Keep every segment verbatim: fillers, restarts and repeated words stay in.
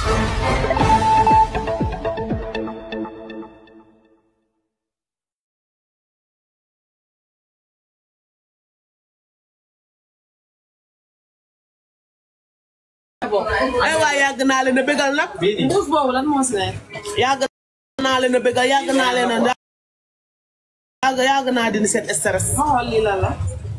ay waay yàgg naa leen a bégal nag. mbuus boobu lan moo si nekk. yàgg naa leen a bégal yàgg naa leen a yàgg yàgg naa dindi seen stress. ma xool lii lan la.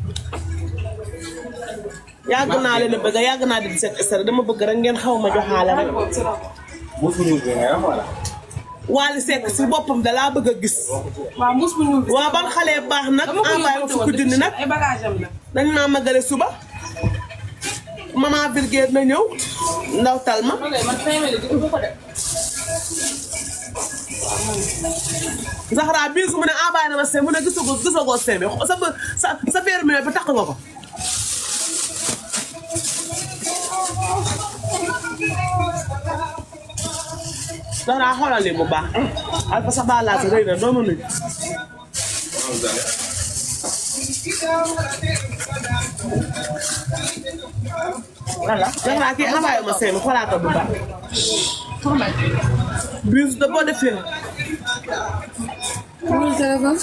yàgg naa leen a bégal yàgg naa dindi seen stress dama bëgg rek ngeen xaw ma joxaale rek. mbuus bu ñuul bi nga wax wala. Wally Seck si boppam da laa bëgg a gis. waaw mbuus bu ñuul bi. waaw ban xale baax nag. envoyé ma fukki junni nag. ay bagage am la. dañ maa magale suba. maman Birguet na ñëw ndaw talma Zahra bii su mu ne envoyé na ma seen mu ne gisagoo gisagoo seen bi sa sa sa biir mi bi takk nga ko Zahra xoolal lii bu baax alfa sa balaas rëy na doo ma nuyu voilà Zahra kii envoyé ma seen xoolaat bu baax. bis de boo defee. amul téléphone.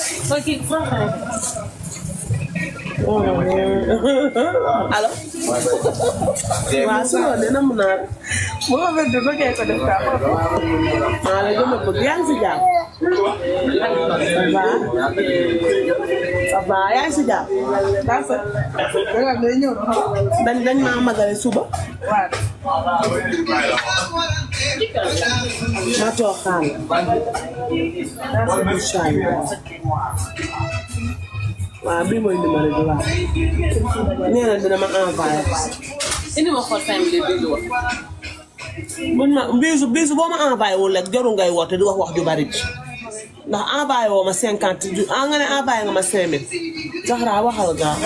allo. waaw su ma nee na mun naa. bu ma bëgg ba kay ko def kaa. maa la gën a bëgg yaa ngi si jàmm. ça va yaa ngi si jàmm. dañ dañ maa magale suba. ma toog xaal. waaw bii mooy numéro bi waaw. nee na dina ma envoyé. indi ma xool cinq mille bi wax. buñ ma bisu bisu boo ma envoyé wul rek jarul ngay woote di wax wax ju bari bi ndax envoyé woo ma cinquante ju ah nga ne envoyé nga ma cinq mille. Zahra waxal gaaw.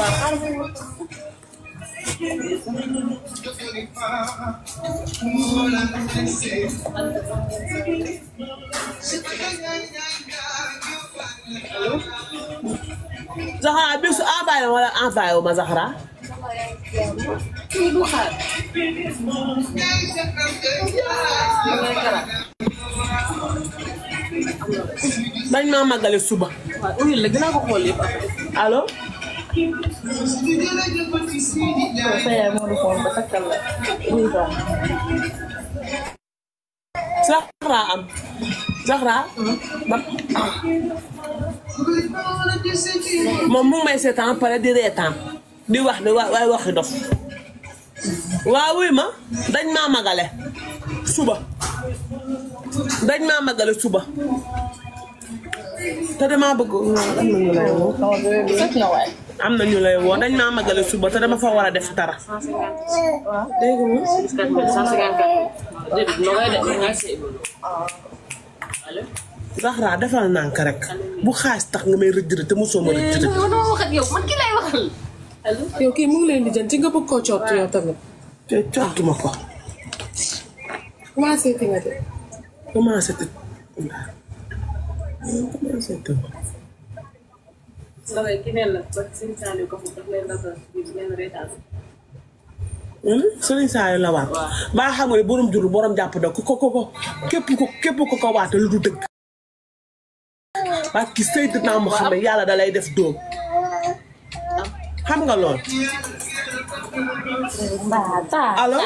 Zahra bisu envoyé wala envoyé woo ma Zahra. kii du xaar. dañ maa màggale suba. waaw uyul la dinaa ko xool yëpp. allo. Zahra am. Zahra. moom mu ngi may seetaan pare di reetaan di wax di waay waxi dof. waaw wuy ma dañ maa magale suba dañ maa magale suba te dama bëgg am na ñu lay woo am na ñu lay woo dañ maa magale suba te dama fa war a def dara dégg nga Zahra defal nànk rek bu xaas tax nga may rëdd te mosoo ma rëdd yow kii mu ngi leen di jël ci nga bëgg koo coot yow tamit. te cootuma ko. commencé fi nga de. commencé te commencé te. Sëriñ Saliou la waat. ba xam nga ne borom jur borom jàpp da ko ko ko képp ko képp ko ko waate lu du dëgg. parce que Seydina Muhammad yàlla da lay def doom. xam nga lool. allo.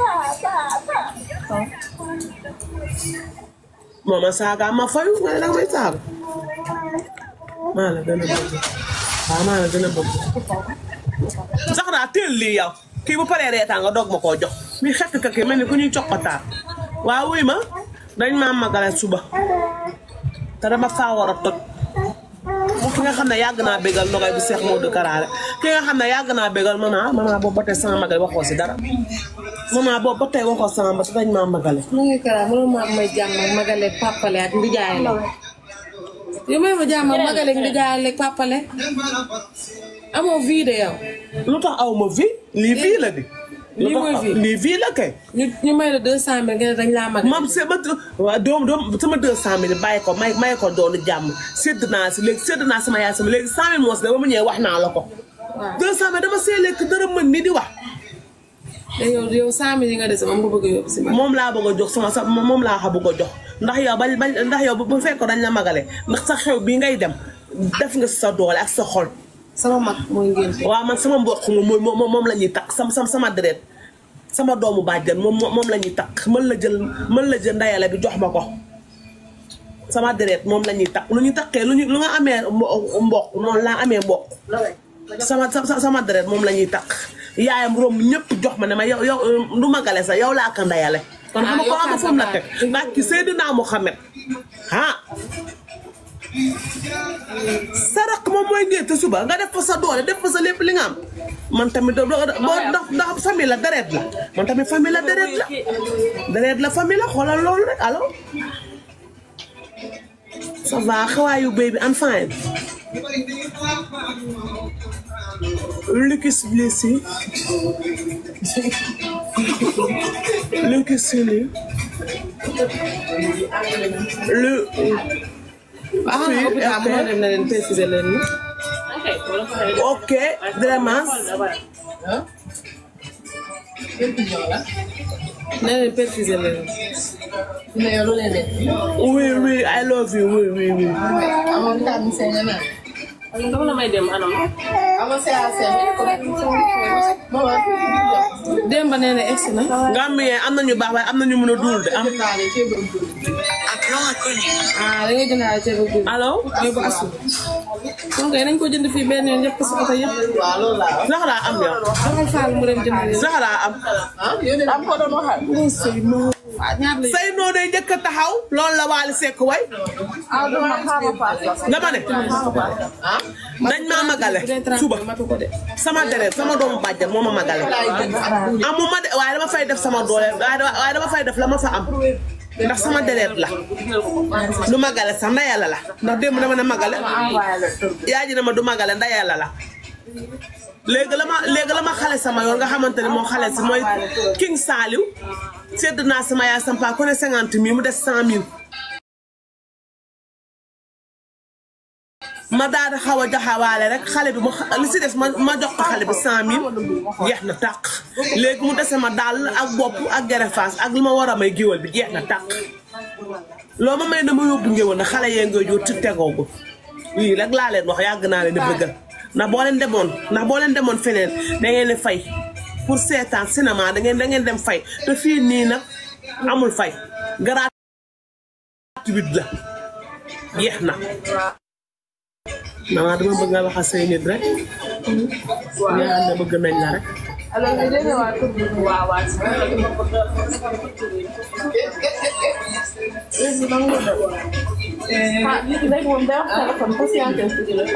mama saaga ma fayu nga ne danga may saaga. maa la gën a bëgg. waaw maa la gën a bëgg. Zahra teel lii yow. kii bu paree reetaan nga doog ma koo jox. mi xekk ka kii mel ni ku ñuy coqataan. waaw wuy ma dañ maa magale suba. te dama faa war a toj. ki nga xam ne yàgg naa bégal nogay bu Seex Modou Karaare ki nga xam ne yàgg naa bégal maman maman boobu ba tey sama magale waxoo si dara maman boobu ba tey waxoo sama ba dañ maa magale. mu ngi Karaare mënoo ma may jàmm ak magale papale ak ndijaay la. yow may ma jàmm ak magale ak ndijaay la papale. amoo vie de yow. lu tax aw ma vie lii vie la di. lii mooy vie lii vie la kay. ñu ñu may la deux cent mille nga ne dañ laa mag. moom c'est ma waaw doom doom sama deux cent mille bàyyi ko may may ko doonu jàmm sédd naa si léegi sédd naa sama yaay sama léegi cent mille moos de ba mu ñëwee wax naa la ko. waaw deux cent mille dama see lekk dara mën ni di wax. te yow yow cent mille yi nga dese moom nga bëgg a yóbbu si man. moom laa bëgg a jox sama sa moom laa xa bëgg a jox ndax yow ba ba ndax yow bu fekkoon dañ la magale ndax sa xew bii ngay dem def nga sa doole ak sa xol. sama mag mooy ngénte. waaw man sama mbokk moom moom moom la ñuy takk sama sama sama deret sama doomu bàjjan moom moom la ñuy takk mën la jël mën la jël ndayale bi jox ma ko sama deret moom la ñuy takk lu ñu takkee lu ñu lu nga amee mbokk noonu laa amee mbokk sama sama deret moom la ñuy takk yaayam romb ñëpp jox ma ne ma yow yow du magale sax yow laa ko ndayale kon xam nga ko ama fu mu la teg ndax ki Seydina Muhammad ah sa rakk moom mooy ngénte suba nga def fa sa doole def fa sa lépp li nga am man tamit boo ndax ndax famille la deret la man tamit famille la deret la deret la famille la xoolal loolu rek allo ça va how are you baby I'm fine Lucas blessé Lucas Sili le ah hôpital moo dem na leen préciser leen ni. ok vraiment. na leen préciser leen. oui oui I love you oui oui oui. dama la may dem anam. Demba nee na egsi na. Gambien am na ñu baax waaye am na ñu mën a duul de am. ah da ngay jënd ceeb ak dugub. allo. yóbbu asu. donc nañ ko jënd fii benn yoon yëpp si oto yëpp. Zahra am yow. damal Fall mu dem jënd leen. Zahra am. am ko doon waxal. waaw ñaar la say noo day njëkk a taxaw loolu la Wally Seck way. dama ne. dañ maa magale suba sama deret sama doomu bàjjan moo ma magale. amuma de waaye dama fay def sama doole waaye dama fay def la ma fa am. ndax sama deret la du magale sax ndayala la ndax démb dama ne magale yaa ji ne ma du magale ndayala la léegi la ma léegi la ma xale sama yoon nga xamante ne moo xale si mooy King Saliou sedd naa sama yaay sama paa ku ne cinquante mille mu des cent mille ma daal di xaw a joxawaale rek xale bi ma li si des ma ma jox ko xale bi cent mille jeex na tàq léegi mu dese ma daal ak bopp ak gerefaas ak li ma war a may géwal bi jeex na tàq loo ma may dama yóbbu ngéwal na xale yee ngay jur ci tegoogu lii rek laa leen wax yàgg naa leen di bëggal ndax boo leen demoon ndax boo leen demoon feneen da ngeen di fay pour seetaan cinéma da ngeen da ngeen dem fay te fii nii nag amul fay gratuit la jeex na maman dama bëgg nga wax ak say nit rek ñaan na bëgg nañ la rek alors nga dégg waa tur bi waaw waaw ah nit ki moom day wax téléphone patiente tuuti la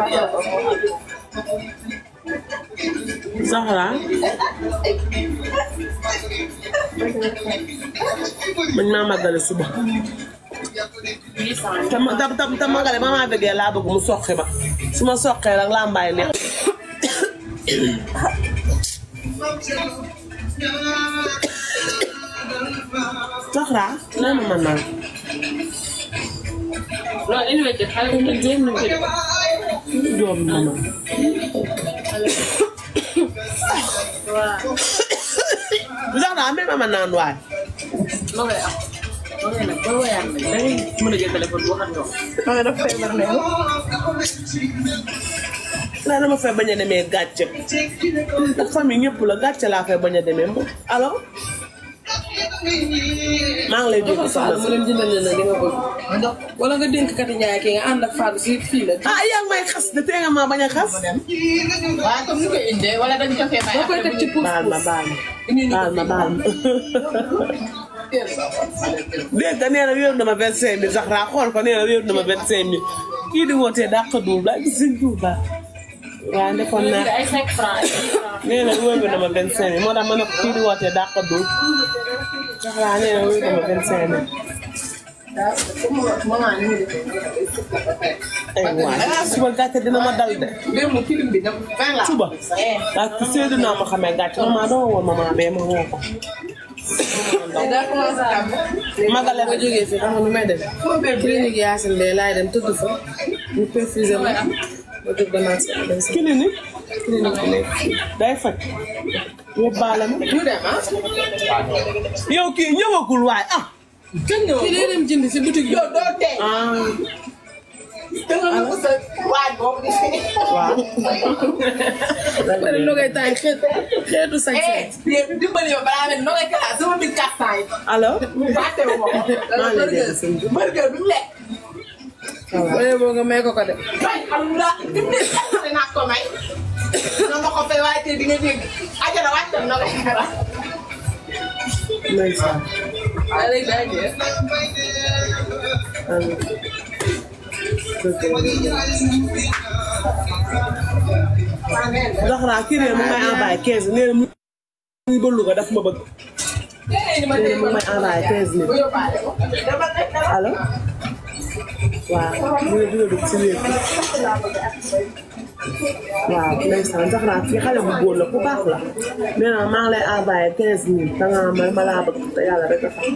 Zahra man maa màggale suba tam tam tam tam magale ma maa bëggee laa bëgg mu soqi ma su ma soqee rek laa mbaay neex Zahra nee ma man naan non anyway te xale bu jéem ñu ci doom mama Zahra amee ma man naan waay lo ngay am lo ngay nag boo wayaat nag da ngay mën a jël téléphone bu waxat ñoom da nga def feebar ne naa dama fay bañ a demee gàcce ndax famille ñëpp la gàcce laa fay bañ a demee alors maa ngi lay dégg Fall mu leen jëndal la li nga bëgg wala nga dénk kati Njaay ki nga ànd ak Fall si fii la ah yaa ngi may xas de tee nga ma bañ a xas waaw comme ni koy indee wala dañ ko fee boo koy teg ci puus baal ma baal ma baal ma baal ma dégg nga nee na wéeru na ma vingt cinq mille sax raa xool ko nee na wéeru na ma vingt cinq mille kii di wootee dàq duul daa gis suñ duul baax waaw defoon naa ay cinq francs nee na wéeru na ma vingt cinq mille moo tax ma ne ko kii di wootee dàq duul sax raa nee na wéeru na ma vingt cinq mille ay waay suba gàcce dina ma dal de suba ak Seydina ma xamee gàcce maman dama woon maman bee ma woo ko magale ma jógee fii xam nga nu may def clinique Yacine Mbaye laay dem tëdd fa ñu perfusé ma ma jóg demaat si dem si clinique clinique bi nekk day faj yóbbaale ma. ñu dem ah. yow kii ñëwagul waay ah. kenn ñëw kii day dem jënd si boutique yow doo tey. ah. danga nga ko sa waaj boobu di fi. waaw. danga ne nogay taay xeetu xeetu sañ sañ. dimbali yow balaa mel nogay kala sama biir kàttan yi. allo. fàtte wu ma ko. maa ngi lay dégg sëñ bi. burger bi mu lekk. waaw boo nga may ko ko de. bay xam nga fi mu ne sax naa ko may. nga ma ko fay waaye tey di nga dégg. ajana wàccal nogay kala. ndeysaan. waaye léegi day jeex. Zahra kii ne mu may envoyé quinze nee na mu ngi ba Louga daf ma bëgg. nee na mu may envoyé quinze mille. allo. waaw mu ngi dugg dugg si wér. waaw ndeysaan Zahra kii xale bu góor la ku baax la. nee na maa ngi lay envoyé quinze mille da nga ma ma laa bëgg te yàlla rek a tax.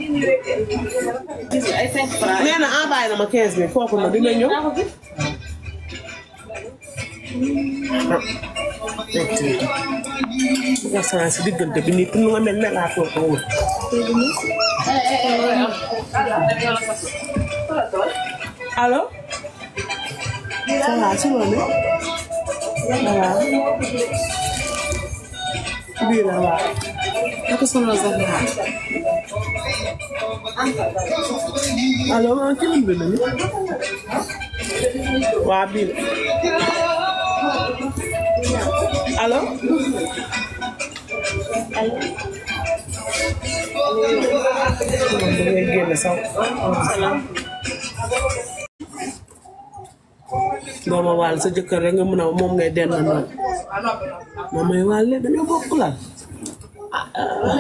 nee na envoyé na ma quinze mille kooku na dina ñëw. nga saa si diggante bi nii pour nga mel ne laa toog a wóor. allo. ça va si loolu. waaw. bii la waaw. naka sonal Zahra. allo maa ngi ci lim bi nañu. waa bii la. allo. allo. moom da ngay génne sax. dooma waal sa jëkkër rek nga mën a moom ngay denn noonu. moom may waal léegi dañoo bokk laal. ah ah.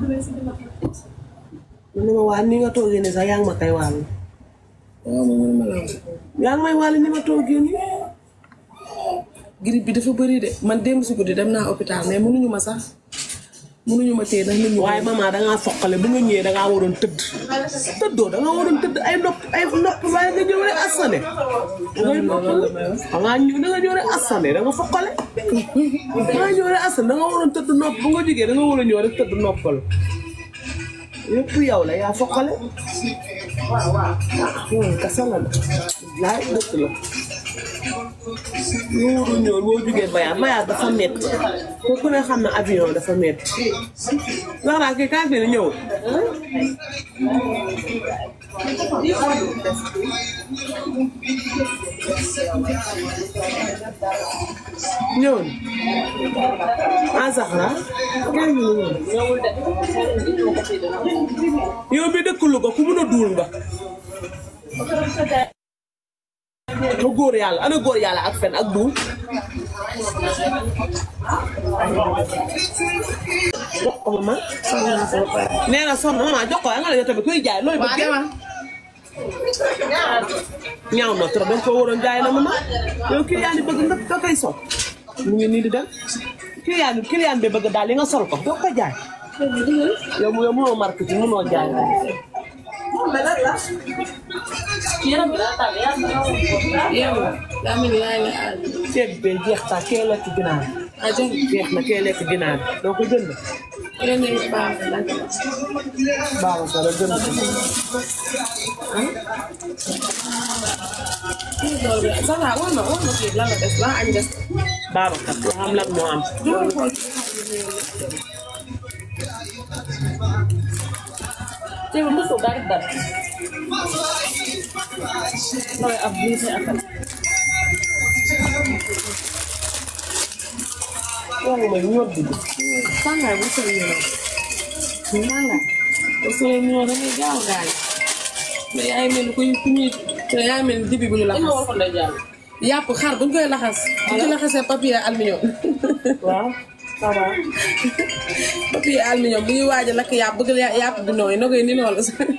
man ma waal ni nga toogee nii sax yaa ngi ma koy waal. waaw man man ma la yaa ngi may waal ni ma toogee nii. grippe bi dafa bëri de man démb si guddi dem naa hôpital mais mënuñu ma sax mënuñu ma téye ndax nit ñi. waaye maman da ngaa foqale bu nga ñëwee da ngaa waroon tëdd. tëddoo da ngaa waroon tëdd ay nopp ay nopp waaye nga ñëw rek asane. ngay nopp da ngaa ñëw da nga ñëw rek asane da nga foqale. da nga ñëw rek asane da nga waroon tëdd nopp bu nga jógee da nga war a ñëw rek tëdd noppal. yëpp yow la yaa foqale. waaw waaw. kasa la la. laay dëkk la. ñu warul ñëw boo jugee voyage voyage dafa métti ko ku ne xam na avion dafa métti wax naa kii kaay fii ñëw ñëw ah Zahra kaay ñu ñëw yow bi dëkk Louga ku mun a duul nga ma góor yàlla ana góor yàlla ak fen ak duul jox ko mama nee na soxna mama jox ko nga la yow tamit kuy jaay looy bëgg ñaaw na trop dañ ko waroon jaay na mama yow client yi bëgg nga da koy sol mu ngi nii di dem client bi client bi bëgg daal li nga sol ko doo ko jaay yow yow mënoo marketing mënoo jaay yow daa mel ni yaa ngi aaj. ceeb bee jeex sax kee lekk ginaar. ah jeex jeex na kee lekk ginaar doo ko jënd. na ne baax na laaj la. baax na rek jënd ko. Zahra war na war na kii lan la des lan añ des. Babacar loo xam lan moo am. Ceeb bi mosoo daal di dara. mooy ab bii say affaire. yow nga may ñor dugg. Tàngaay bu sori ñu noonu. Tàngaay bu sori ñu noonu dañuy gaaw a gaañ. mais yaa ngi mel ni ku ku ñuy yaa ngi mel ni dibi bu ñu laxas. ko ndey jàll. yàpp xar buñ koy laxas. buñ ci laxasee papier aluminium. waaw ça va. papier aluminium bu ñuy waaj a lakk yàpp bëgg yàpp bi nooy na koy ni noonu.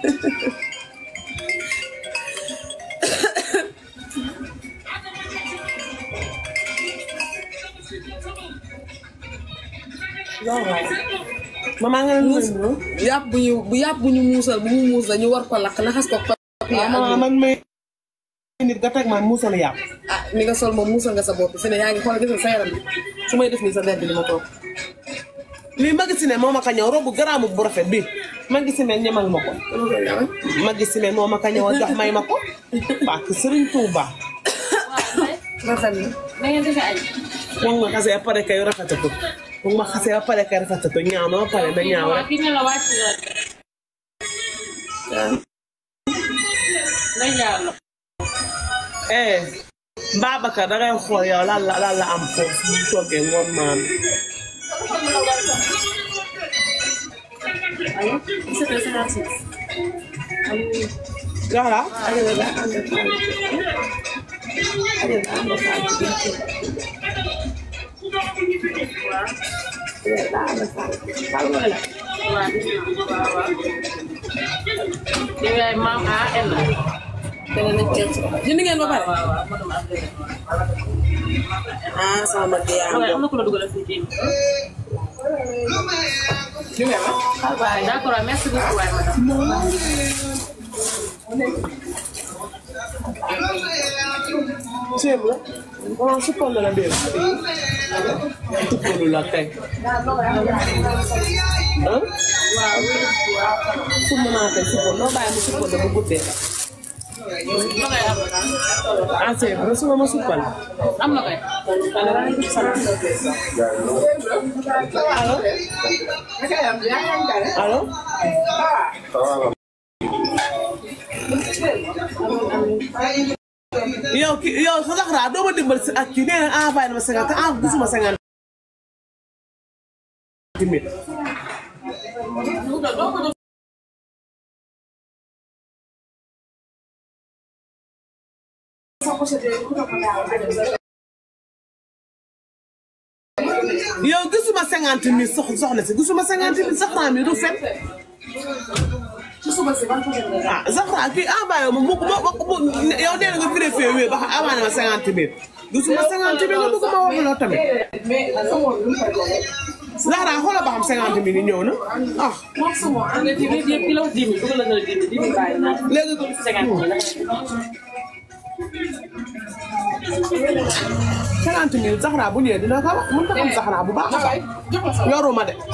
maman nga ne muus yàpp bu ñu bu yàpp bu ñu muusal bu mu muus la ñu war ko lakk laxas ko papier aluminium. man may nit nga teg man muusal yàpp. ah ni nga sol moom muusal nga sa bopp fi ne yaa ngi xool gis nga sa yaram bi su may def nii sa der bi li ma toog lii Maguette moo ma ko ñëw robu garaamu bu rafet bi Maguette ñemal ma ko. Maguette moo ma ko ñëw jox may ma ko. parce que Serigne Touba. rafet na. da ngeen defee ay. moom ma xasee ba pare kay rafetatu moom ma xasee ba pare kay rafetatu ñaaw na ba pare na ñaaw rek. kii ne la wàcc na. na ñaaw la. eh Babacar dangay xool yow lan la lan la am foofu mu toogee ngoon maam. voilà. yow yaay maam A N la. jënd ngeen ba pare. ah sama mag yaa am na ku la dugal fii ci. d'accord merci beaucoup waay madame. ceeb la. waaw suppal la la mbir. suppalu la tey. ah. su ma naa tey suppal noo bàyyi mu suppal la bu guddee. ah ceeb la su ma ma suppal. am na kay. allo. allo. yow ki yow sa Zahra doo ma dimbali si ak kii nee na envoyé na ma cinquante ah gisuma cinquante mille. yow gisuma cinquante mille sox soxna si gisuma cinquante mille Zahra mi du fen. ah Zahra kii envoyé ma mu mu yow nee na nga vérifié wéy ba xam envoyé ma cinquante mille gisuma cinquante mille nga bëgg ma wax loo tamit. Zahra xoolal ba xam cinquante mille yi ñëw na ah. cinquante mille Zahra bu ñëwee dina ko wax mën na xam Zahra bu baax a baax yoruma de.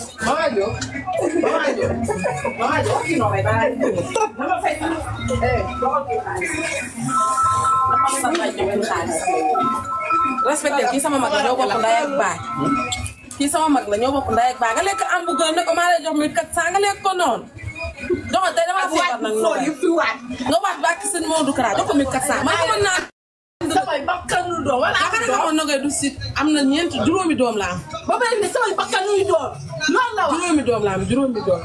respecté kii sama mag la ñoo bokk ndey ak baay. kii sama mag la ñoo bokk ndey ak baay nga lekk am bu gën ne ko maa lay jox mille quatre cent nga lekk ko noonu. joxoon tey damaa feebar nag noo nga waat ba ak seen Modou Kara jox ko mille quatre cent man xamoon naa. samay bakkanu doom wala am na xamoon nogay du sit am na ñeent juróomi doom la am. ba pare ne samay bakkanu doom loolu la wax. juróomi doom la am juróomi doom.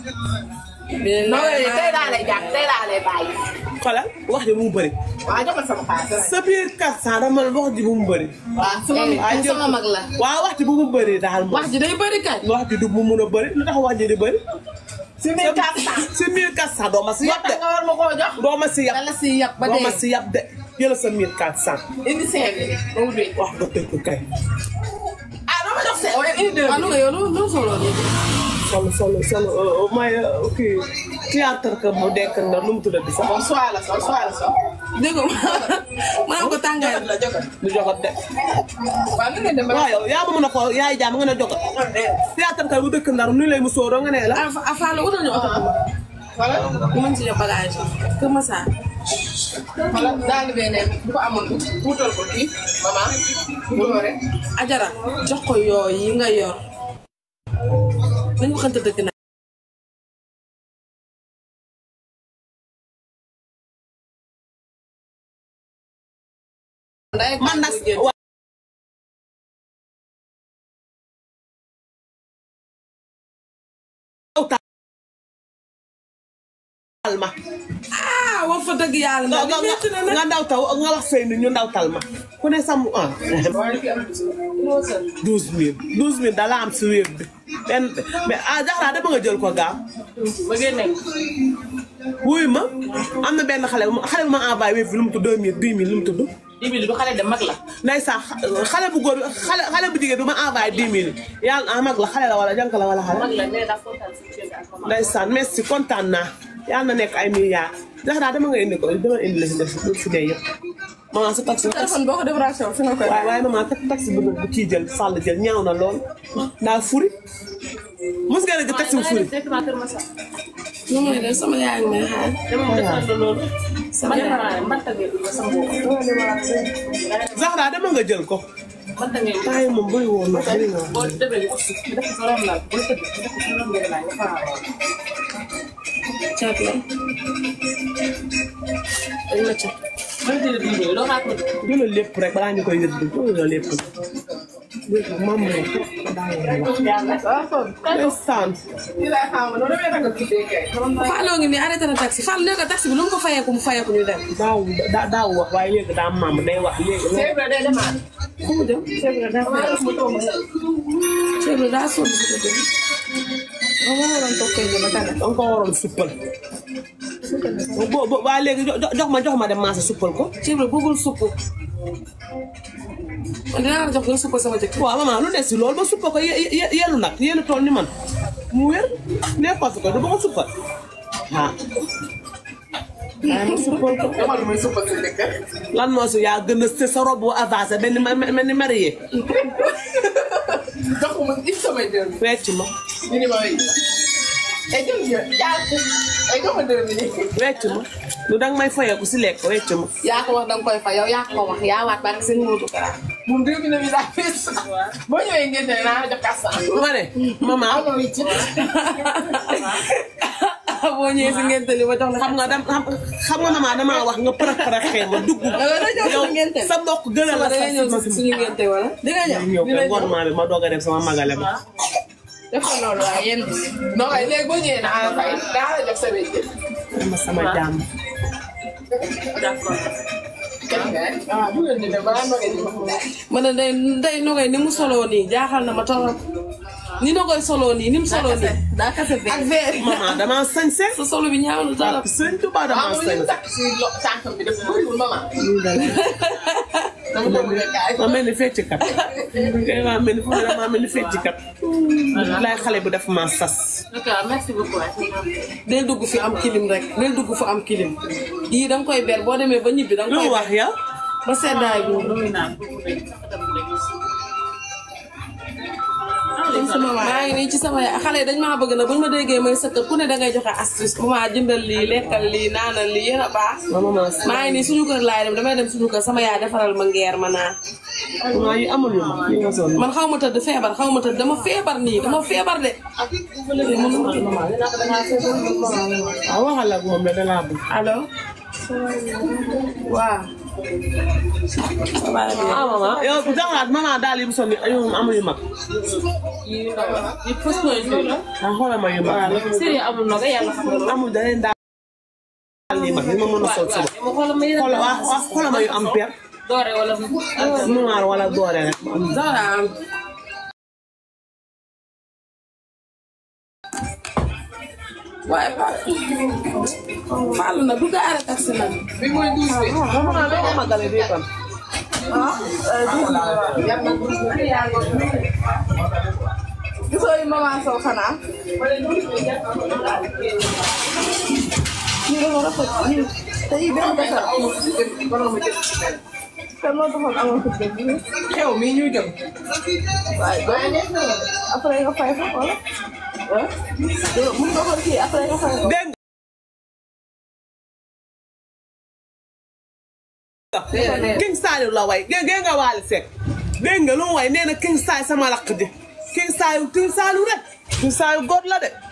non tey laa lay jàpp tey laa lay bàyyi. xoolal wax ji bu mu bëri. waaw jox ma sama xaalis. sa biir quatre cent dama wax ji bu mu bëri. waaw sama sama mag la. waaw wax ji bu mu bëri daal moom. wax ji day bëri kay. wax ji du mu mun a bëri lu tax wax ji di bëri. si mille quatre cent. si mille quatre cent doo ma si yab de. nga war ma koo jox. doo ma si yab dala si yab ba doo dee. ma si yab de jël sa mille quatre cent. indi cinq bi. wax nga dëgg kay. ah doo ma jox cinq. wala indi deux waaw nu nga yow lu lu solo nii. solo solo solo mooy kii théâtre que mu dekk na lu mu tuddati sax. bon soit la sol soit la sol. dégg nga maa ko tàngaay. la jogal. du jogat de. waaw nga ne dem ba. waaw yow yaa ma mën a xool yaay jaam nga ne jogat. théâtre que bu dëkk ndar nu lay mu sóoroo nga ne la. ah ah Fane wutal ñu oto. voilà. ñu mën si jox bagage yi. Kër Massar. voilà daal di beneen bu ko amoon wutal ko kii maman bu doore. Ajara jox ko yooyu yi nga yor. nañu waxante dëgg na. man nag ma ah wax fa dëgg yàlla. nga nga ndaw taw nga wax sëy ni ñu ndaw tal ma ku ne sam ah douze mille douze mille dala am si wér bi benn mais ah Zahra dama nga jël ko gaaw ba génne ko. wuy ma am na benn xale bu xale bu ma envoyé wér bi lu mu tudd deux mille dix mille lu mu tudd dix mille du xale de mag la. ndeysaan xale bu góor xale xale bu jigéen bi ma envoyé dix mille yàlla ah mag la xale la wala jànk la wala xale mag la mais daa kontaan si kër gi ak maman. ndeysaan merci kontaan naa yàlla na nekk ay milliards Zahra dama nga indi ko dama indi la si def lu fi dee yëpp maman sa taxi téléphone boo ko def ration fi nga koy. waaye waaye maman taxi bu bu kii jël fàll jël ñaaw na lool daa furi mos nga ne taxi furi nu may def sama yaay may xaar sama yaay Zahra dama nga jël ko taay moom bëri woon na bëri na caat la dañ ma caat jëlal lépp rek balaa ñu koy yëg jëlal lépp mam ne ndeysaan Fallou ngi nii arrêté na taxi Fallou léegi taxi bi lu mu ko fayeeku mu fayeeku ñu dem daaw daaw wax waaye léegi daa mam day wax léegi fu mu jëm Cheikh Ibra daa sonn si ko jëm ma waroon toog koy jëm tane danga ko waroon suppal bo bo waa léegi jox ma jox ma dem marché suppal ko Cheikh Ibra bëggul supp man dinaa la jox nga suppal sama jëkkër waaw maman lu des si loolu ba suppal ko yelu nag yelu tool ni man mu wér nekkoon fi ko du ba ko suppal ah waaye ma suppal ko lan moo si yaa gën a se sa robe bu avancé benn mel ni marié wecc ma wecc ma lu danga may fayeeku si lekk wecc ma yaa ko wax danga koy fa yow yaa ko wax yaa waat ba seen muudu kara moom deux mille daa fees boo ñëwee ngeen ne naa jox kasa ma ne maman boo ñëwee si ngente li ma jox la xam nga dam xam nga maman damaa wax nga përëx përëxee ma dugg yow sa mbokk gën a la da ngay ñëw suñu ngente wala di nga ñëw ñëw ko ngoon bi ma doog a dem sama magale ma def ko loolu waaye yéen non waaye léegi boo ñëwee naa la fay daa la jox sa wécc ma sama jàmm d'accord ah bu ngeen di dem balaa ma ngeen di ma ne day day nogay ni mu soloo nii jaaxal na ma torop ni nogay soloo nii ni mu soloo nii daa kase verre ak verre maman dama sañse sa solo bi ñaaw na torop sëñ Tuba dama sañse takk si tànk bi dafa bëriwul maman dama ko bëgg a kaay ma mel ni feccikat kay ma mel ni fu dama mel ni feccikat laay xale bu def ma sas d'accord merci beaucoup del dugg fi am kilim rek del dugg fu am kilim yii danga koy ber boo demee ba ñibbi danga lu koy wax yow ba seddaay bi maa ngi nii ci sama yaay xale yi dañ maa bëgg na buñ ma déggee may sëkkat ku ne dangay joxe astuce bu ma jëndal lii lekkal lii naanal lii yéen a baax maa ngi nii suñu kër laay dem damay dem suñu kër sama yaay defaral ma ngeer ma naan maa yi amul yu ma yi nga sonn man xaw ma tëdd feebar xaw ma tëdd dama feebar nii dama feebar de waaw waxal ak moom de dalaa bëgg allo waaw ah maman yow jaxlaat maman daal yi mu sonn yow amul yu mag yi fës ko indi ah xoolal ma yu mag sérieux amul noga yàlla xam nga amul da leen daal yi mag yi ma mën a sol suba xoolal waa xoolal ma yu am per doore wala noir wala doore rek dara am waaye Fallou nag du gaare taxi nag bi mooy douze bi maman loo ko magale bii kon gisoo yi maman Sow xanaa ñu dafa rafet ñu te yi benn defar kan moo taxoon amoon ko dégg xew mi ñuy dem waaye après nga fay fa wala mun nga ko kii après nga fay fa dégg nga King Saliou la way dégg nga Wally Seck dégg nga lu mu way nee na King Saliou sama rakk ji King Saliou King Saliou rek King Saliou góor la de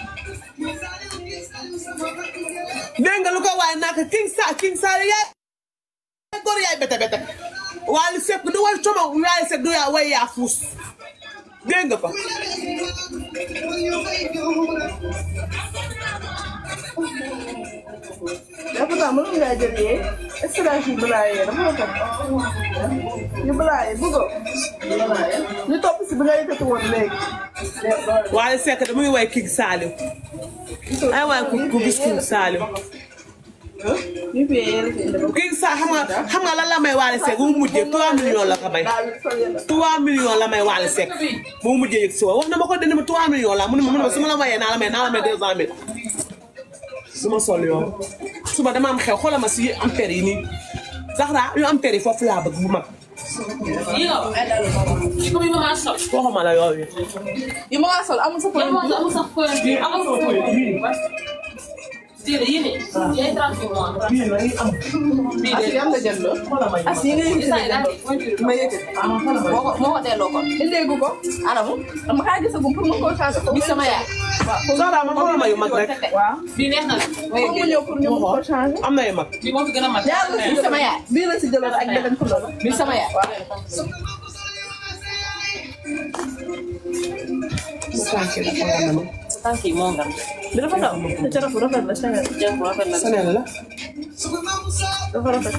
dégg nga lu ko waay naka King Saliou King Saliou yaay góor yaay bete bete Wally Seck du way coomo Wally Seck du yaa way yaa fuus dégg nga ko dafa tax mënoon ngaa jël yee extraction balaa yee dafa la topp yu balaa yee bëggoo ñu topp si bi nga yëkkati woon léegi Wally Seck da muy way King Saliou ay waay ku ku gis King Saliou ñu fi yee King Saliou xam nga xam nga lan la may Wally Seck bu mu mujjee trois millions la ko may trois millions la may Wally Seck bu mu mujjee yëg si wa wax na ma ko dene ma trois millions la mu ne ma mu ne ma su ma la mayee naa la may naa la may deux cent mille su ma sol yoon suba dama am xew xoolal ma si yu am per yi nii Zahra yu am per yi foofu laa bëgg bu mag yi nga wax yi ko mi mama sol waxuma la yooyu yi mama sol amul sa point amul sa point amul sa point Tire yini yaay transformation bii la ñuy am bii de yam la jënd as yi ngay gis ma yëkkati moo ko moo ko delloo ko indéegu ko anamu dama kaa gisagum pour mu ko changer bi sama yaay Zahra man xoolal ma yu mag rek waaw bii neex na la pour mu ñëw pour ñu ko changer am na yu mag bi moo fi gën a mag bi sama yaay bii la si jëloon ak beneen couleur bi sama yaay tànk yi moo ngam bi dafa taw te ca rafet rafet la Chanel jëm rafet la Chanel la dafa rafet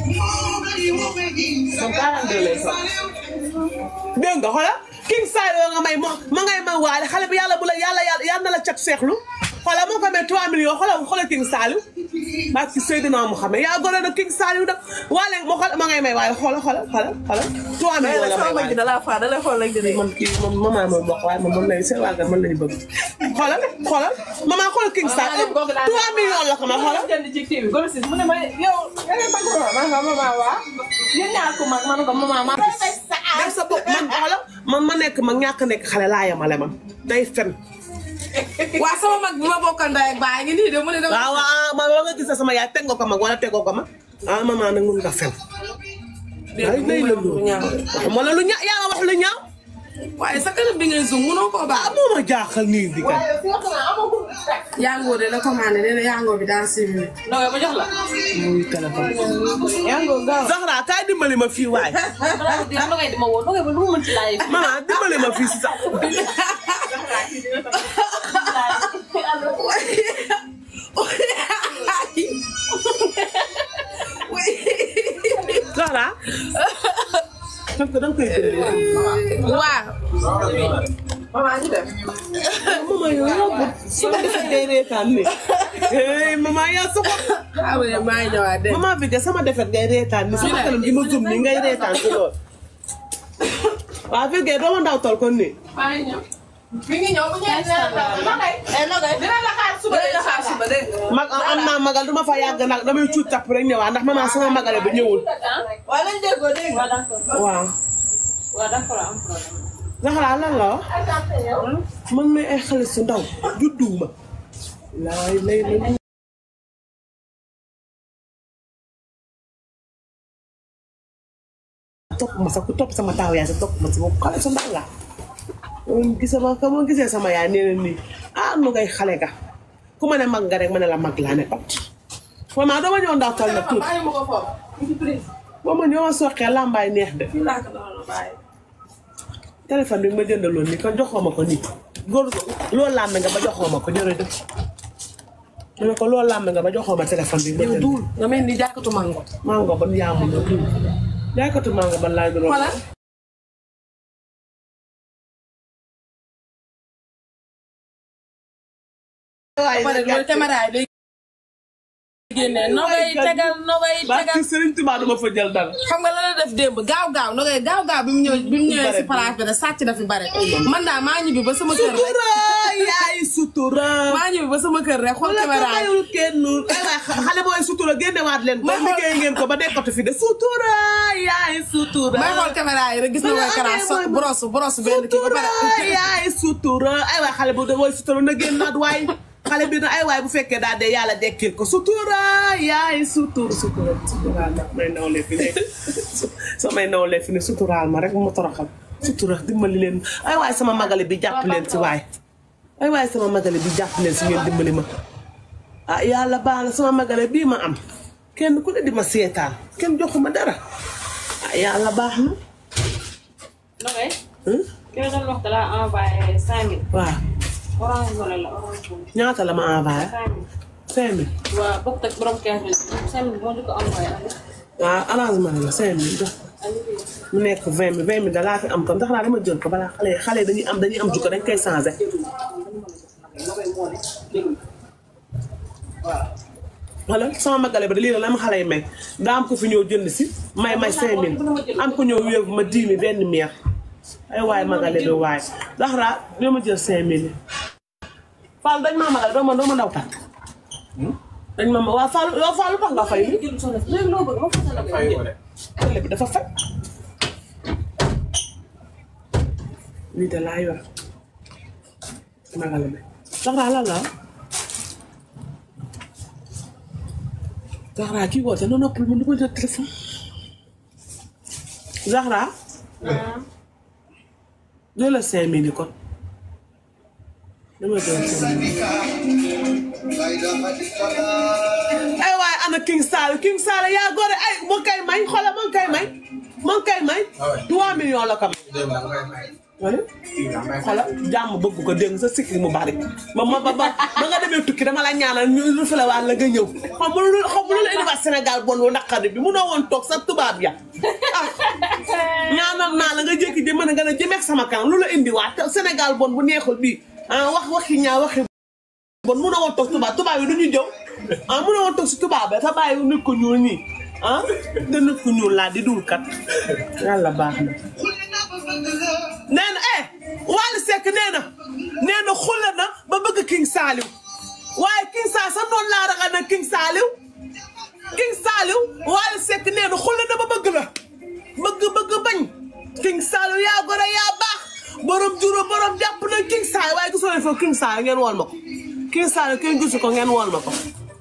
son quarante-deux lay sol dégg nga xoolal king size nga may ma ngay may waale xale bi yàlla bu la yàlla yàlla na la cat seexlu xoolal moo ko amee trois millions xoolal xoolal king Saliou maa ci Seydina Mouhamed yaa gore na king Saliou nag waale moo xool ma ngay may waaye xoolal xoolal xoolal xoolal trois millions la may waale dala fa dala xool rek dina man kii moom maman mooy wax waaye man man lay seen waa man lañu bëgg xoolal xoolal maman xoolal king Saliou trois millions la ko ma xoolal jënd ci kii bi gol si mu ne ma yow nga ne bëgg ma ma maman waa yéen ñaar ko mag man ko maman ma def sa bopp man xoolal man ma nekk mag ñàkk nekk xale laa yemale man day fen waa sama mag bi ma bokkal ndey ak baay ngi nii de mu ne dama waaw waaw ma nga gis sama yaay teg nga ko mag wala tegoo ko mag ah maman nag mun nga fen ay day la lu ñaaw wala lu ñaaw yaa wax lu ñaaw waaye sa kanam bi ngay zoom mënoo koo baax moo ma jaaxal nii di kat yangoo de la commandé nee na yangoo bi dans six minutes non ma jox la muy téléphone yangoo gaaw Zahra kaay dimbali ma fii waay dama ngay dima woon dama lu mu mën ci laay maman dimbali ma fii si sax Zahra parce que da nga koy déglu waaw maman ñu def maman yow yow sama defet day reetaan ni hey maman yaa soxla ah oui maa ngi ñëwaat de maman bi de sama defet ngay reetaan ni sama kanam gi ma zoom ni ngay reetaan si lool waaw fekkee doo ma ndaw tol kon nii maa ngi ñëw mi ngi ñëw bu ñëwee dina la xaar suba dina la xaar suba de mag am naa magal duma fa yàgg nag damay cuut tapp rek ñëwaat ndax maman sama magale bi ñëwul waaw lañ déggoo dégg waaw d'accord waaw waaw d'accord am problème Zahra lan la wax man may ay xale su ndaw judduwuma laay lay la topp ma sax ku topp sama taaw yaay sa topp ma si boobu xale su ndaw laa gis ma ka ma gisee sama yaay nee na nii ah nu ngay xale ga ku ma ne mag nga rek ma ne la mag laa ne pat maman doo ma ñëw ndaw tal na tuuti boo ma ñëw soqee làmbaay neex de téléphone bi ma jëndaloon nii kon joxoo ma ko nii góor loolu làmbe nga ba joxoo ma ko jërëjëf ma ne ko loolu làmbe nga ba joxoo ma téléphone bi ma jënd nga mel ni jàkkatu mango mango ban yaamu na duul jàkkatu mango ban laay doon pare loolu caméra yi day génne nogay tegal nogay tegal Serigne Touba duma fa jël dara xam nga la la def démb gaaw gaaw nogay gaaw gaaw bi mu ñëw bi mu ñëwee si place bi de sàcc na fi bare man daal maa ñibbi ba sama kër rek sutura yaay sutura maa ñibbi ba sama kër rek xool caméra yi mayul kenn xale booy sutura génnewaat leen ko liggéey ngeen ko ba nekkatu fi de sutura yaay sutura may xool caméra yi rek gis na mooy kara brosse brosse benn kii ba pare sutura yaay sutura ay waay xale bu booy sutura na génnaat waay xale bi na ay waay bu fekkee daal de yàlla dekkil ko sutura yaay sutura sutura suturaal ma may nawle fi ne so may nawle fi ne suturaal ma rek ma toroxal sutura dimbali leen ay waay sama magale bi jàpp leen si waay ay waay sama magale bi jàpp leen si ngeen dimbali ma ah yàlla baax na sama magale bii ma am kenn ku ne di ma seetaan kenn joxuma dara ah yàlla baax na Nogay. ki la doon wax da laa envoyé cinq mille. waaw orange wala la orange wala. ñaata la ma envoyé cinq mille waaw bokk ak borom quinze mille cinq mille moo di ko envoyé. waaw arrangement la cinq mille jox mu nekk vingt mille vingt mille da laa fi am kon ndax naa dama jël ko balaa xale xale dañuy am dañuy am jukko dañ koy changé wala sama magale ba de lii la la ma xale yi may daa am ko fi ñëw jënd si may may cinq mille am ko ñëw wéevu ma dix mille benn miir ay waay magale bi waay ndax raa doo ma jël cinq mille Fall dañ maa magale doo ma doo ma ndaw tàkk dañ ma waaw Fall yow Fall lu tax nga fay bi léegi loo bëgg ma fàttali la ko. xale bi dafa fay lii de laa yor magala bi Zahra lan la Zahra kii woote na noppal ma du ma jël téléphone Zahra jël la cinq mille kon dama jël cinq mille ay waaye ana King Sall King Sall yaa gore ay ma kay may xoolal ma kay may ma kay may trois millions la kam xoolal jàmm bëgg ko dégg sa sikki mu bari ba ma ba ba ba nga demee tukki dama la ñaanal ñu lu fi la waat la nga ñëw xam nga lu xam nga lu la indi waa Sénégal bon wu naqari bi munoo woon toog sa tubaab ya ah ñaanal naa la nga jékki ji mën a nga ne jëmeeg sama kanam lu la indi waat Sénégal bon bu neexul bii ah wax waxi ñaa waxi bon munoo woon toog tubaab tubaab yi du ñu jëw ah munoo woon toog si tubaab ba te bàyyi nit ko ñuul nii ah te nit ko ñuul laa di dul kat yàlla baax na nee na eh Wally Seck nee na nee na xulle na ba bëgg King Saliou waaye King Saliou sax noonu laa ragal na King Saliou King Saliou Wally Seck nee na xulle na ba bëgg la bëgg bëgg bañ King Saliou yaa gore yaa baax borom juróom borom jàpp na King Saliou waaye gisoo leen foofu King Saliou ngeen wool ma ko King Saliou kenn gisu ko ngeen wool ma ko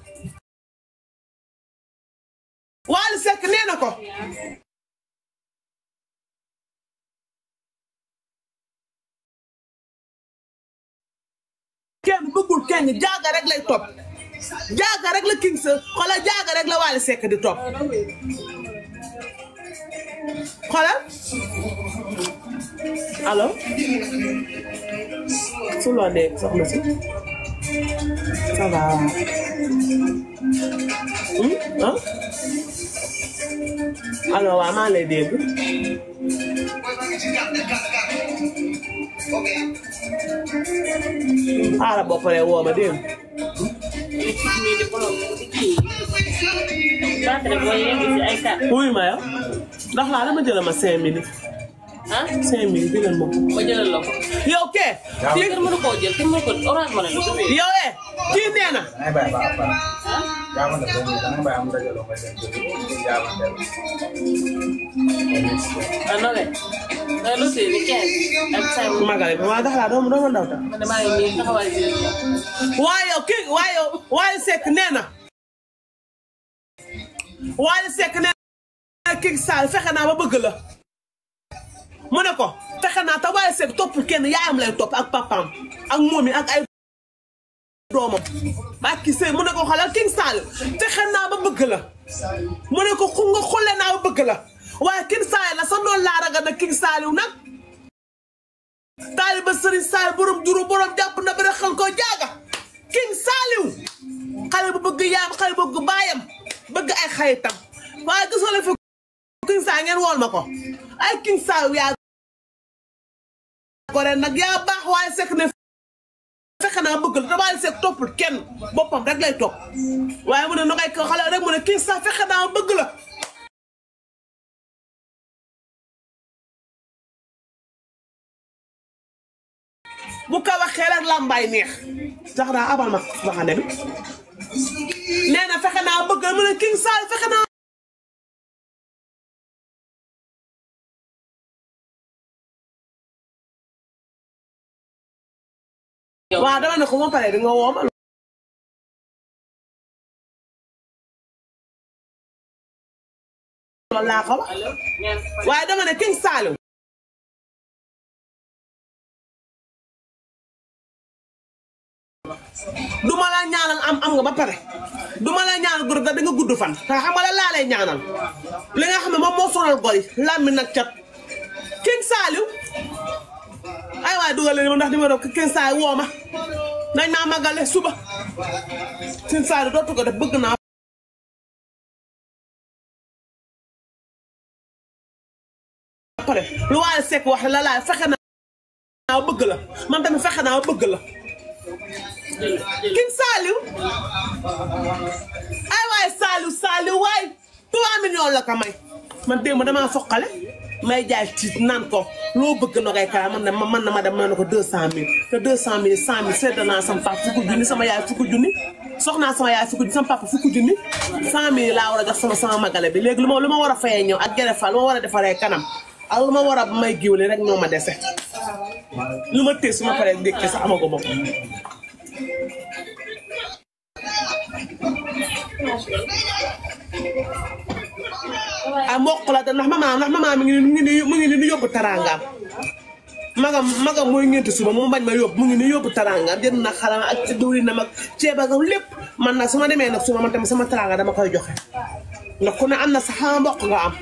Wally Seck nee na ko kenn bëggul kenn jaaga rek lay topp jaaga rek la King sa xoolal jaaga rek la Wally Seck di topp xoolal allo su loo dee soxna si ça va ah allo waaw maa lay dégg xaaral boo paree woo ma dégg wuy ma yow ndax laa dama jël ma cinq mille ah cinq mille jëlal ma ko ma jëlal la ko. yow kee kii kenn mënu koo jël kenn mënu ko orange money la. yow eh kii nee na ah non mais mais lu si ni quinze ak cinq mille. magale bi waaw ndax laa doo doo ndaw ta man damaa ngi nii taxawal si waaye yow kii waaye yow Wally Seck nee na Wally Seck nee na King Saliou fexe naa ba bëgg la mu ne ko fexe naa te Wally Seck topp kenn yaayam lay topp ak papaam ak moom yi ak ay doomam ba kii sëy mu ne ko xoolal King Saliou fexe naa ba bëgg la mu ne ko xu nga xulle naa ba bëgg la waaye King Saliou la sa noonu laa ragal nag King Saliou nag taaliba Serigne Saliou borom juru borom jàpp na ba xel ko jaaga King Saliou xale bu bëgg yaam xale bu bëgg baayam bëgg ay xaritam waaye gisoo la fi King Saliou ngeen wool ma ko ay King Saliou yaa gore nag yaa baax Wally Seck ne fexe naa bëgg la te Wally Seck toppul kenn boppam rek lay topp waaye mu ne na ngay ko xale rek mu ne King Saliou fexe naa bëgg la bu ko waxee rek làmbaay neex sax daa abal ma waxande bi nee na fexe naa bëgg mu ne King Saliou fexe naa waaw dama ne ko ma pare di nga woo ma loolu laa ko wax waaye dama ne King Saliou duma la ñaanal am am nga ba pare duma la ñaanal gudd da nga gudd fan te xam nga la laa lay ñaanal li nga xam ne moom moo sonal gor yi lammi nag cat King Saliou ay waay dugal leen ma ndax numéro King Saliou woo ma nañ maa magale suba King Saliou dootu ko def bëgg naa pare lu Wally Seck wax la laay fexe naa bëgg la man tamit fexe naa bëgg la King Saliou ay waay Saliou Saliou waay trois millions la ko may man démb damaa foqale may jaay tiit naan ko loo bëgg na koy kara man na man na ma dem ma ne ko deux cent mille te deux cent mille cent mille sedd naa sama papa fukki junni sama yaay fukki junni soxnaa sama yaay fukki junni sama papa fukki junni cent mille laa war a jox sama sama magale bi léegi lu ma lu ma war a fayee ñëw ak gere fa lu ma war a defaree kanam ak lu ma war a may giwle rek ñoo ma dese lu ma tee su ma paree ndékki sax amago ma ko ah mboq la te ndax mama ndax mama mi ngi mu ngi mu ngi ni yóbbu tarangaam magam magam mooy ñeenti suba moom bañ ma yóbbu mu ngi ni yóbbu tarangaam jënd na xalam ak ci diwlin na mag ceeb ak lépp man nag su ma demee nag suba man tamit sama taranga dama koy joxe ndax ku ne am na sax mboq nga am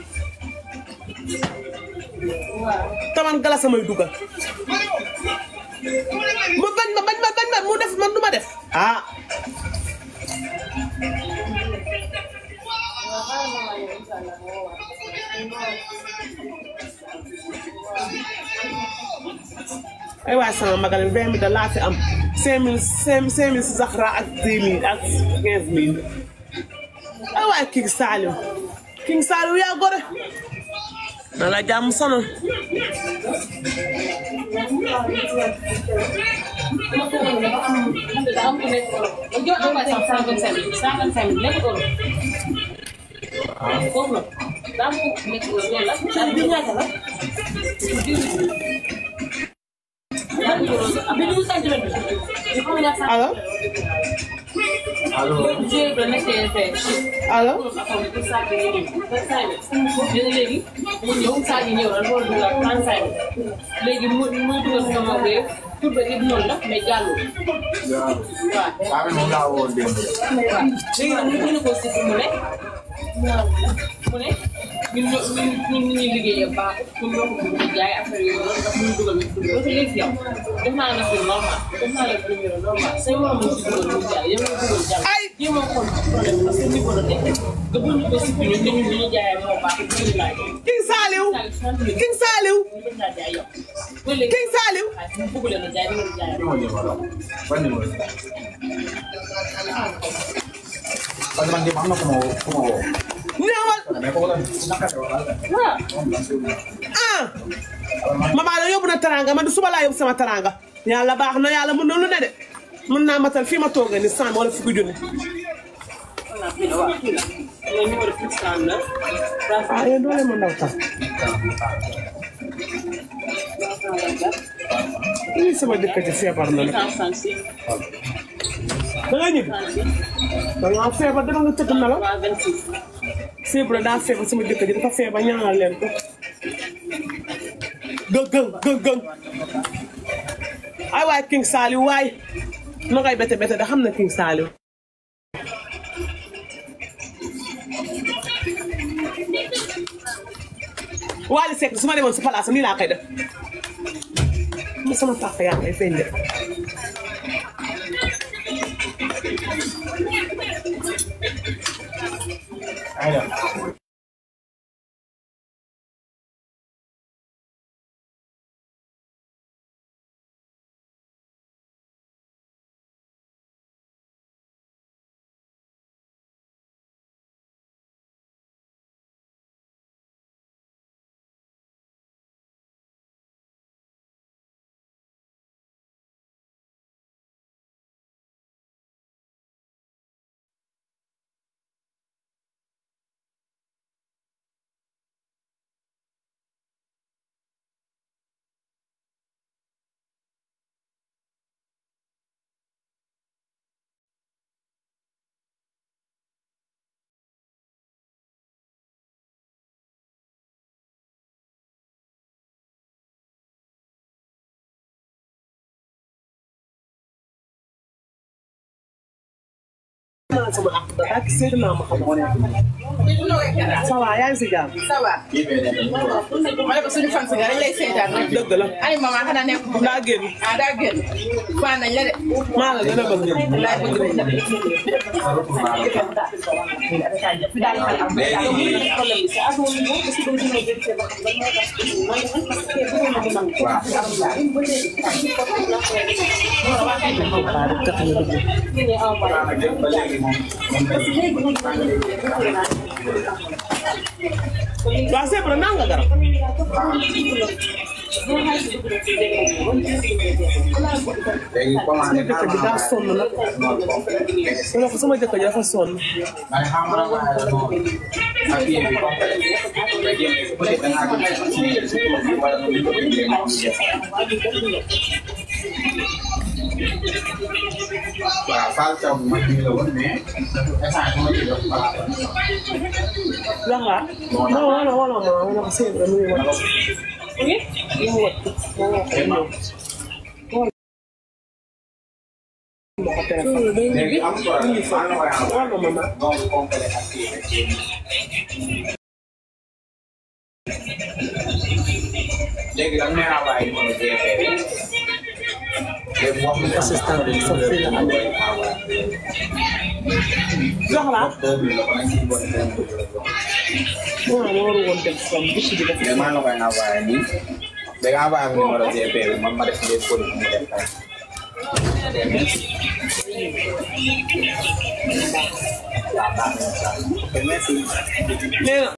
taman gala samay dugal ma bañ ma bañ ma bañ ma mu def man du ma def ah ay waay sama magal vingt mille da laa fi am cinq mille cinq mille si Zahra ak dix mille ak quinze mille ay waay King Saliou King Saliou yaa gore na la jàmm sonal allo allo allo léegi mu ñëw saa yi ñëw na loolu du la trente-cinq léegi mu muy dugal sama wéer tur ba yëpp noonu la mais jàllul waaw moom laa woo démb léegi nag ñu ko si mu ne mu ne ñun ñoo ñun ñun ñuy liggéeyee baaxul ñun ñoo ko bëgg a jaay affaire yooyu noonu ndax mënu dugal ñu dugal parce que léegi yow def naa la tur normal def naa la numéro normal say morom ñu si dugal ñu jaay yow nga dugal jàll kii moo xool problème parce que niveau la nekk nga buñ ñu ko si ñun dañu ñu ñuy jaayee moo baax ñu laaj King Saliou King Saliou King Saliou bëgg leen a jaay ñu jaay ban numéro ban numéro parce que man de am na ku ma woo ku ma woo ñëwal mais kooku la ah mama la yóbbu na taranga man du suba laa yóbbu sama taranga yàlla baax na yàlla mën na lu ne de mën naa matal fii ma toogee ni cent wala fukki junni ah yéen doole ma ndaw tax lii sama jëkkër ji feebar na la da nga ñibbi da nga feebar dama nga tëdd nelaw feebar daa feebar sama jëkkër ji dafa feebar ñaanal leen ko gëng gëng gëng ay waay King Saliou waay no ngay bete bete da xam na King Saliou Wally Seck su ma demoon si palaas nii laa koy def mu sama papa yaa ngay feeñ de sama ak ak Seydina Muhammad ça va yaa ngi si jàmm ça va. ma ne ko suñu fan si nga dañ lay seetaan rek. dëgg la ani maman xanaa nekk bu daa génn ah daa génn faa nañ la de. maa la gën a bëgg laay bëgg waaw c'est vrai naan nga garab léegi commandé sama jëkkër ji daa sonn nag. ma ne ko sama jëkkër ji dafa sonn. man xam nga waaye la noonu ak yéen bi complet mais yéen peut être da ngaa gis ci wala nga ko bindee moom waaw Fall Thiaw bi man mii la woon mais instant bi ma ci jox Fall. lan la. non wala wala ma wala ko sëñ bi mu ngi wat. mu ngi wat mu ngi wat. léegi am problème maa ngi koy am wala mama. donc complet ak yéen. léegi da nga may envoyé numéro G P bi. léegi wax nga assistant bi sa fii la am. jox la. waaw ma waru woon def som bu ci def. mais maa ngi la koy envoyé nii. léegi envoyé ma numéro G P bi man ma def des produits mu def tey. nee na